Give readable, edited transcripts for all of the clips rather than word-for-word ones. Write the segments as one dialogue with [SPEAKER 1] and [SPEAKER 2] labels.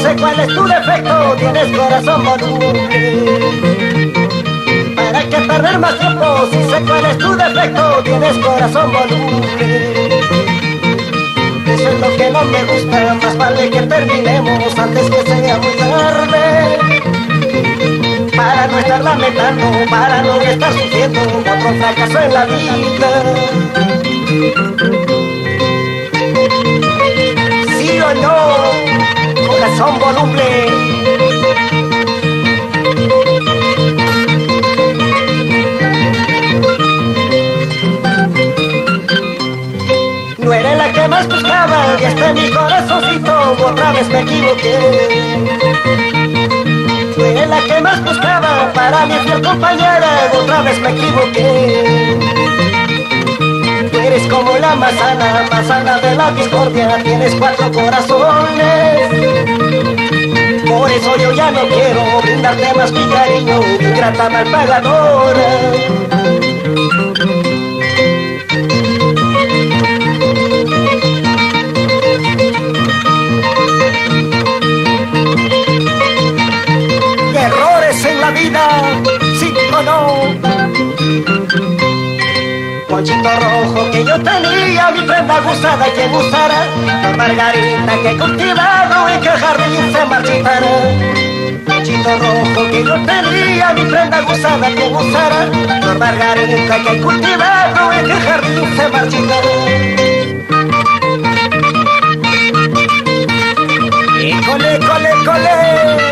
[SPEAKER 1] sé cuál es tu defecto, tienes corazón voluble. ¿Para qué perder más tiempo? Si sé cuál es tu defecto, tienes corazón voluble. Eso es lo que no me gusta, más vale que terminemos antes que sea muy tarde. Para no estar lamentando, para no estar sufriendo otro fracaso en la vida. ¿Sí o no? Corazón voluble. No eres la que más buscaba y hasta mi corazoncito otra vez me equivoqué. No eres la que más buscaba para mi fiel compañera, otra vez me equivoqué. Tú eres como la manzana de la discordia, tienes 4 corazones. Por eso yo ya no quiero brindarte más mi cariño, ingrata mal pagadora. ¿Sí o no? Ponchito rojo que yo tenía, mi prenda gustada quien usara, la margarita que he cultivado y que el jardín se marchitara. Ponchito rojo que yo tenía, mi prenda gustada quien usara, la margarita que he cultivado y que el jardín se marchitara. ¡École, cole, cole!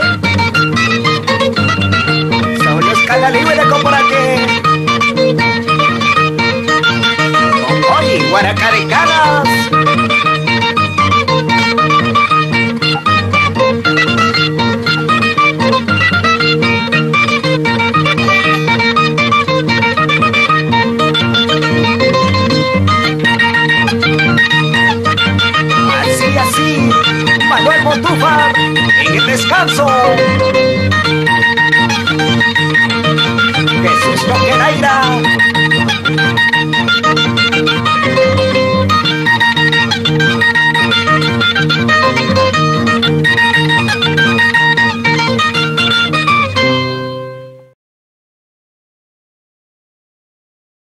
[SPEAKER 1] Escala libre de comporate. Oye, Guaracarecán.